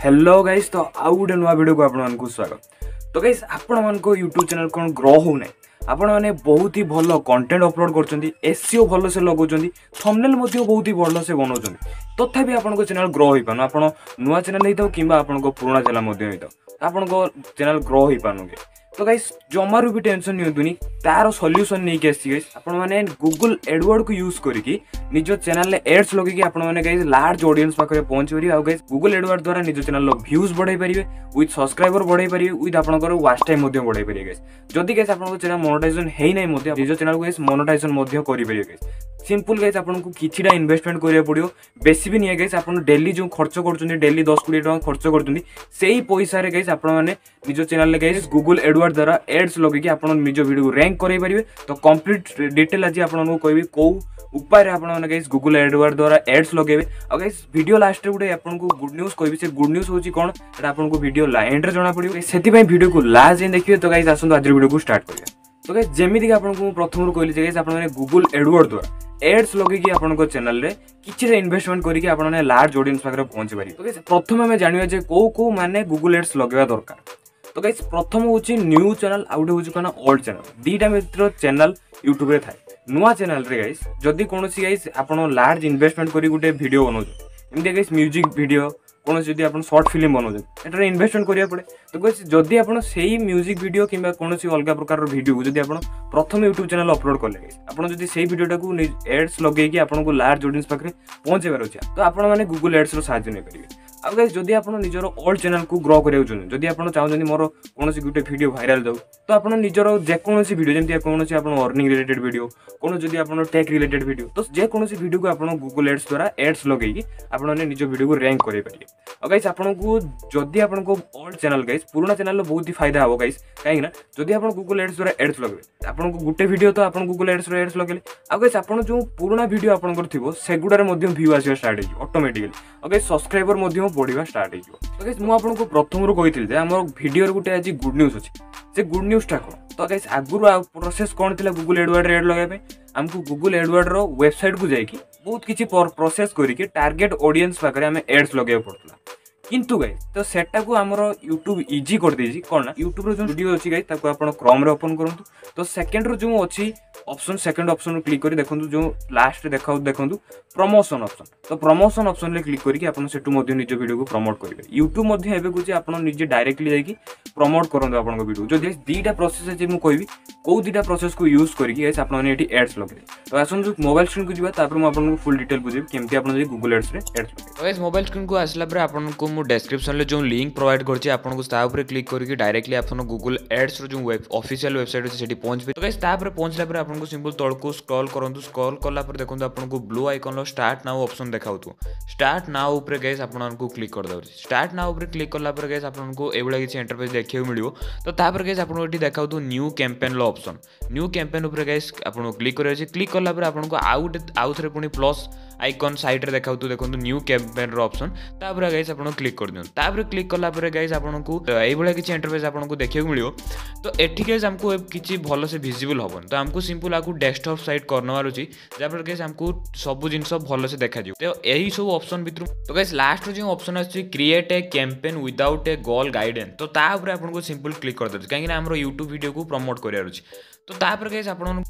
Hello guys, तो आउ गोटे नुआ वीडियो को आपको स्वागत। तो गाइस आपण यूट्यूब चैनल कौन ग्रो हो ना आपण मैंने बहुत ही भल कंटेंट अपलोड कर एसईओ भल से लगुंट थंबनेल बहुत ही भल से बनाऊँ तथापि आपन चैनल ग्रो हो पान आप नुआ चैनल होता कि पुराना चैनल होता आपण चैनल ग्रो हो पानुगे। तो गाइस जमारू भी टेंशन नियंतुनी तार सॉल्यूशन नहीं के आसी गाइस आपण माने गूगल एडवर्ड को यूज करके निज चैनल ले एड्स लगे कि आपण माने गाइस लार्ज ऑडियंस पाखरे पहुंच परिबे। आ गाइस गूगल एडवर्ड द्वारा निज चैनल लो व्यूज बढ़ाई परिबे, विथ सब्सक्राइबर बढ़ाई परिबे, विथ आपनकर वॉच टाइम मध्ये बढ़ाई परिबे। गाइस जदी गाइस आपन चैनल मोनेटाइजेशन हेई नै मध्ये निज चैनल को गाइस मोनेटाइजेशन मध्ये करि परिबे। गाइस सिंपल गाइस आपन को किछिटा इन्वेस्टमेंट करिया पड़ियो, बेसी भी नहीं गाइस आपण डेली जो खर्च करछुनी डेली 10-20 टका खर्च करछुनी सेही पैसा रे गाइस आपण माने निज चैनल ले गाइस गूगल एडवर्ड द्वारा एड्स लगे कि आपण निज वीडियो रैंक करै परिबे। तो कंप्लीट डिटेल आज आपन को कहबी को उपाय रे आपण माने गाइस गूगल एडवर्ड द्वारा एड्स लगेबे। आ गाइस वीडियो लास्ट रे गुटे आपन को गुड न्यूज़ कहबी, से गुड न्यूज़ होची कोन एटा आपन को वीडियो एंड रे जाना पड़ियो, सेति पय वीडियो को लास्ट जे देखियो। तो गाइस आसंतो आज वीडियो को स्टार्ट करिया। तो गाइस जेमिति कि आपन को प्रथम रो कहली जे गाइस आपण माने गूगल एडवर्ड द्वारा एड्स लगे कि आपन चैनल रे किछि इन्वेस्टमेंट करिके आपण माने लार्ज ऑडियंस पाखरे पहुंची पारि। तो गाइस प्रथम हमें जानिया जे को माने गूगल एड्स लगेवा दरकार। तो गाइस प्रथम होची न्यू चैनल आउट होची कोना ओल्ड चैनल, दीटा मित्र चैनल यूट्यूब रे थाए। नुआ चैनल रे गाइस जदी कोनोसी गाइस आपण लार्ज इन्वेस्टमेंट करी गुटे वीडियो बनौ एमते गाइस म्यूजिक वीडियो कौन जदि आप शॉर्ट फिल्म बनाऊे एटार इन्वेस्टमेंट करिया पड़े। तो गाइस जदि आप सेही म्यूजिक वीडियो किंबा कौन अलग प्रकार वीडियो जदि आप प्रथम यूट्यूब चैनल अपलोड कले आप जदि सेही वीडियोटा को एड्स लगे कि आपको लार्ज ऑडियंस पाखे पहुंचेबार अच्छे तो आपण मैंने गूगल एड्स साहाय्य नहीं पारे। अब गाइस जदि आप निजर ओल्ड चैनल को ग्रो करिया जदि आप चाहते मोर कौन गोटे वीडियो भाइराल जाऊ तो आप निजर जेकोसी वीडियो जमी कौन अर्निंग रिलेटेड वीडियो कौन जदि आप टेक रिलेटेड वीडियो तो जेकोसी वीडियो को आप गूगल एड्स द्वारा एड्स लगे आपने निज वीडियो को रैंक करें पारे। और गाइस आपको जदि आपको ओल्ड चैनल गाइस पुराना चैनल बहुत ही फायदा हो गाइस कहीं जदि आप गूगल एड्स द्वारा एड्स लगे आपको गोटे वीडियो तो आप गूगल एड्स एड्स लगे आ गाइस आप जो पुराना वीडियो आपंकर थी सेगुड़ार व्यू आसा स्टार्ट हो ऑटोमेटिकली और गाइस सब्सक्राइबर बढ़िया स्टार्ट हो। तो गाइस मुझे प्रथम कही आम वीडियो गोटे आज गुड न्यूज अच्छे से गुड न्यूज़टा कौन। तो गाइस आगुरी प्रोसेस कौन थी गूगल एडवर्ड एड लगाइबे आमको गूगल एडवर्ड रो वेबसाइट को जाइए बहुत किसी प्रोसेस करके टारगेट ऑडियंस पाखे आम एड्स लगे पड़ता किंतु गाइस तो सेटा को हमर यूट्यूब इजी कर देजी कोन ना यूट्यूब रो जो वीडियो अछि गाइस ताको आपण क्रोम रे ओपन करंतु। तो सेकंड रो जो अछि ऑप्शन सेकंड ऑप्शन क्लिक करी देखंतु जो लास्ट रे देखंतु प्रमोशन ऑप्शन। तो प्रमोशन ऑप्शन रे क्लिक करी आपण सेटु मध्ये निज वीडियो को प्रमोट करिवे। यूट्यूब मध्ये एबे कुछ आपण निजे डायरेक्टली जाई प्रमोट करंतु आपण को वीडियो जो गाइस दीटा प्रोसेस अछि मु कहबी को दीटा प्रोसेस को यूज करी गाइस आपण ने एटी एड्स लगे। तो आसन जो मोबाइल स्क्रीन को जिबा तापर मु आपण को फुल डिटेल बुझेबी केमती आपण जे गूगल एड्स रे एड्स लगे। तो गाइस मोबाइल स्क्रीन को आसला पर आपण को मु डिस्क्रिप्शन ले जो लिंक प्रोवाइड करछि आपण को ता ऊपर क्लिक करके डायरेक्टली आपण गूगल एड्स रो जो ऑफिशियल वेबसाइट अछि सेठी पहुंचबे। तो गाइस ता ऊपर पहुंचला पर आपण को सिंपल तळ को स्क्रॉल करंतु, स्क्रॉल करला पर देखंतु आपण को ब्लू आइकन लो स्टार्ट नाउ ऑप्शन देखाउतु। स्टार्ट नाउ ऊपर गाइस आपण को क्लिक कर दउछि। स्टार्ट नाउ ऊपर क्लिक करला पर गाइस आपण को एबळा किछि इंटरफेस देखियो मिलियो। तो ता पर गाइस आपण एठी देखाउतु न्यू कैंपेन लो ऑप्शन। न्यू कैंपेन ऊपर गाइस आपण क्लिक करे अछि। क्लिक करला पर आपण को आउ थरे पुनी प्लस आइकन साइड रे देखाउतु देखंतु न्यू कैंपेन रो ऑप्शन ता पर गाइस आपण क्लिक कर दियौ। ता पर क्लिक करला पर गाइस आपण को एबळा किछि इंटरफेस आपण को देखियो मिलियो। तो एठी गाइस हमको किछि भलो से विजिबल होबन। तो हमको सिंपल आकु डेस्कटॉप साइड करनवार अछि जा पर गाइस हमको सब जिंस भलो से देखा जियो। तो एही सब ऑप्शन भितर तो गाइस लास्ट जो ऑप्शन अछि create a campaign without a goal guidance. तो ता ऊपर आपण को सिंपल क्लिक कर दउछि काहे कि हमरो YouTube वीडियो को प्रमोट करियार अछि। तो तापर गाइस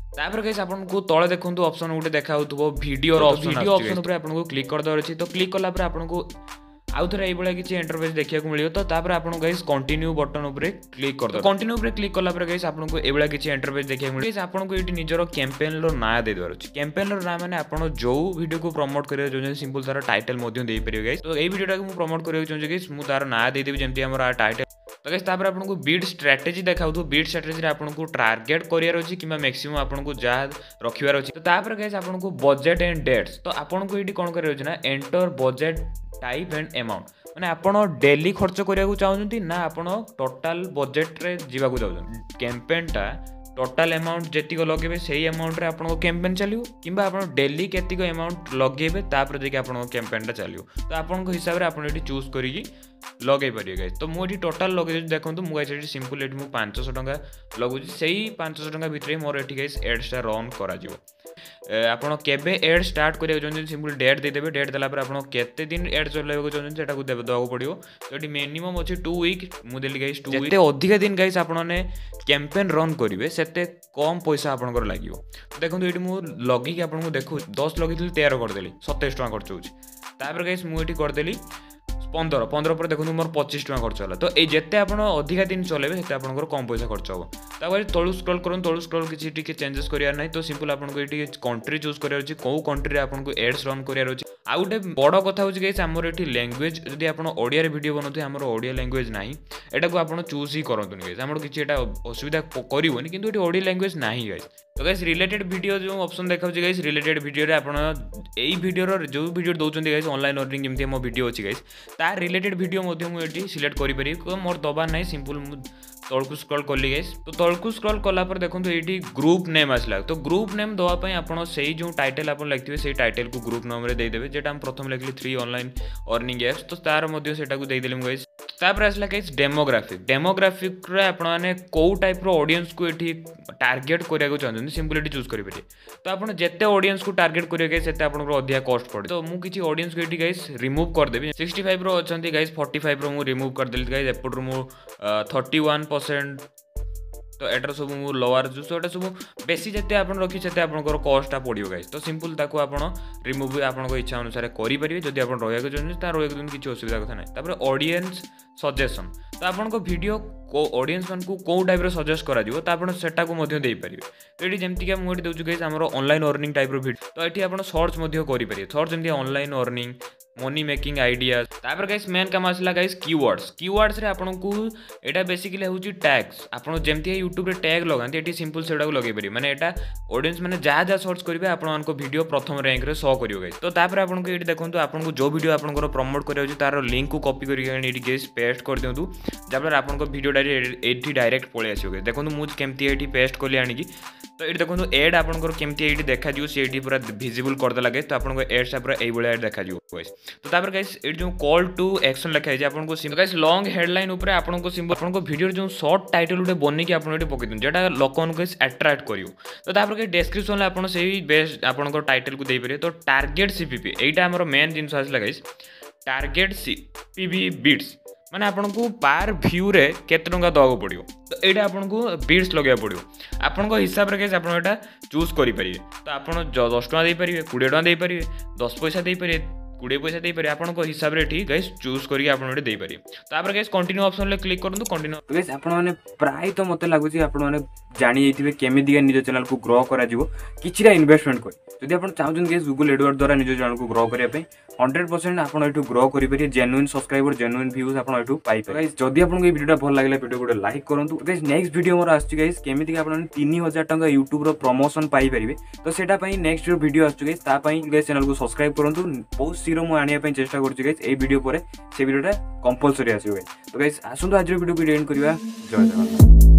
आपण को तळे देखंतु ऑप्शन उठे देखा होतबो वीडियो ऑप्शन ऊपर आपण को क्लिक कर दर अछि। तो क्लिक करला पर आपण को आउ थरे एबळा किछि इंटरफेस देखिया को मिलियो। तो तापर आपण गाइस कंटिन्यू बटन ऊपर क्लिक कर दो। कंटिन्यू ऊपर क्लिक करला पर गाइस आपण को एबळा किछि इंटरफेस देखिया को मिलियो। आपण को एटी निजरो कैंपेन रो ना दे दर अछि। कैंपेन रो ना माने आपण जो वीडियो को प्रमोट करियो जो सिंपल तार टाइटल मध्ये देई परियो गाइस। तो एई वीडियोटा को मु प्रमोट करियो चाहू गाइस मु तार ना दे देबी जेमति हमर टाइटल। तो गाइस तापर आपन को बीट स्ट्रेटजी देखाउथु। बीट स्ट्रेटजी रे आपन को टारगेट करियर अछि किबा मैक्सिमम आपन को जा रखिवार अछि। तो तापर गाइस आपन को बजेट एंड डेट्स। तो आपन को एटी कोन करियो अछि ना enter budget type and amount माने आपण डेली खर्च करिया को चाहउछंती ना आपण टोटल बजेट रे जीवा को चाहउछंती। कैंपेन टा टोटल अमाउंट जेतिक लगेबे सेही अमाउंट रे आपन कैंपेन चलियो किबा आपन डेली केतिक अमाउंट लगेबे तापर जे कि आपन कैंपेन टा चलियो। तो आपन को हिसाब रे आपन एटी चूज करिकि लगे पारिए गाइस। तो मुझे टोटल लगे देखो मुझे गाइस सिंपल ये 500 टंका लगुच से 500 टंका भितर मोर ये गाइस एड्स रन करा ଆପଣ केबे एड स्टार्ट करिया चाहते सिंपल डेट देदेवे डेट देला पर आपण केते दिन एड चलाइबा चाहते सेटा को देबाक पड़ियो तो ये मिनिमम अच्छे 2 वीक मुझे गाइस 2 वीक अधिक दिन गाइस आपने कैंपेन रन करेंगे सेते कम पैसा आपंकर लगे देखो ये मुझे लगिक आपको देखो 10 लगी 13 करदेली 27 टका खर्च होपर गाइस मुझे करदेली 15 पर देखो मोर 25 टका खर्च है तो ये जिते आप अधिका दिन चलेबे से आपंकर कम पैसा खर्च हम तापर तलू स्क्रॉल करूँ तलू स्क्रॉल किसी चेंजेस करार ना तो सिंपल आपको ये कंट्री चूज करार कौ कंट्री आपको एड्स रन करार आ गोटे बड़ कथा हूँ गाइस आमर ये लैंग्वेज जब आप ओडिया वीडियो बनाते आमर ओडिया लैंग्वेज ना यहाँ को आप चूज ही करतुनि गाइस आम किसी असुविधा करनी कि ये ओडिया लैंग्वेज ना गाइस तो गाइस रिलेटेड वीडियो जो ऑप्शन देखा गाइस रिलेटेड वीडियो रे आपण एई वीडियो जो वीडियो दौरान गाइस ऑनलाइन अर्निंग जमी मो वीडियो अच्छी गाइस तार रिलेटेड वीडियो मुझे सिलेक्ट करें मोर दबार ना सिंपल तलकू स्क्रॉल कली गाइस तो तलकू स्क्रॉल कलापर देखो ये ग्रुप नेम आसला तो ग्रुप नेम दवाई आप जो टाइटल आप लिखिए से टाइटल को ग्रुप नेम रे देदेवे जेटा प्रथम लिखली 3 ऑनलाइन अर्निंग एप्स तो तार देदेली गाइस तापर आसला गाइस डेमोग्राफिक रे आपने कौ टाइप ऑडियंस को ये टार्गेट करिया चाहते सिंपल ये चूज करेंगे तो आप जिते ऑडियंस को टार्गेट करेंगे से अधिक कॉस्ट पड़े तो मुझे किसी ऑडियंस को ये गाइस रिमूव करदेवी 65 अच्छा गाइस 45 मुझे रिमूव करदेली गाइस एपटू मु 31% तो एटर सब लोअर जो तो सब बेसी जिते आप रखी से आपंकर कस्टा पड़ो गाइस तो सिंपल ताको आप रिमूव आप इच्छा अनुसार करेंगे जब आप रहा चाहते किसी असुविधा कथा ना तापर ऑडियंस सजेशन तो आपन वीडियो ऑडियंस मान को कौ टाइप सजेस्ट करा तो आप दे पारे तो ये जमीक मुझे दूसरी गाइस आम ऑनलाइन अर्निंग टाइप वीडियो तो ये आप सर्च करेंगे सर्च जमी online earning money making ideas तापर गाइस मेन काम आसला गाइस कीवर्ड्स रे आपको एटा बेसिकली होची टैग्स आपन जेमती यूट्यूब रे टैग लगाते ये सिंपल सेटा को लगे पारे माने एटा ऑडियंस माने जहाँ जहाँ सर्च करेंगे आपन वीडियो प्रथम रैंक रे शो करियो गाइस तो तापर आपन ये देखो आपन जो वीडियो आपन प्रमोट करियो तार लिंक को कॉपी करके गाइस पेस्ट कर दियंतु जब आपन वीडियो डायरेक्ट पळे आसियो गाइस देखो मुझे केमती ये पेस्ट कली आनिकी तो ये देखो एड आपंकर केमती ये देखा सी पूरा विजिबल करदेला गाइस तो आपको एड्स पूरा ये देखा गाइस तो तापर गाइस ये जो कॉल टू एक्शन लिखा है आपको गाइस लॉन्ग हेडलाइन ऊपर आपको सिंपल आपको वीडियो जो शॉर्ट टाइटल गोटे बन के आपन पकई दिन जेटा लोक अट्राक्ट करियो तो तापर के डिस्क्रिप्शन में आपन से बेस्ट आपन टाइटल को दे पारे तो टारगेट सीपीपी एटा हमर मेन जिंस आसला गाइस टारगेट सीपीपी बीट्स माने आपको पार व्यू रे केते टंका दବାକୁ पड़ियो तो एटा आपको बीट्स लगे पड़ियो आपन हिसाब रे गाइस आपन एटा चूज करि परिबे तो आपन 10 टका दे परिबे 20 टका दे परिबे 10 पैसा दे परिबे 20 पैसा दे पारे आपन हिसाब रे ठीक गाइस चूज करके आपन दे पारे तापर गाइस कंटिन्यू ऑप्शन ले क्लिक करंतु कंटिन्यू गाइस आपन माने प्राय तो मते लागुची आपन माने जानि जैथिबे केमिदिया निज चैनल को ग्रो करा जिवो किछिरा इन्वेस्टमेंट कर जदि आपन चाहउछन गाइस गूगल एडवर्ड द्वारा निज चैनल को ग्रो करिया पे 100% आपन एठु ग्रो करि पारे जेन्युइन सब्सक्राइबर जेन्युइन व्यूज आपन एठु पाइ पारे गाइस जदि आपन ए वीडियोटा भल लागला वीडियो को लाइक करंतु गाइस नेक्स्ट वीडियो मोर आछि गाइस केमिति आपन 3000 टका YouTube रो प्रमोशन पाइ परिबे तो सेटा पई नेक्स्ट वीडियो आछि गाइस ता पई गाइस चैनल को सब्सक्राइब करंतु बहुत शीघ्र मु आनिया पई चेष्टा करछि गाइस ए वीडियो परे से वीडियोटा कंपलसरी आसीबे तो गाइस आसंतु आज वीडियो को एंड करिवा जय जगन्नाथ।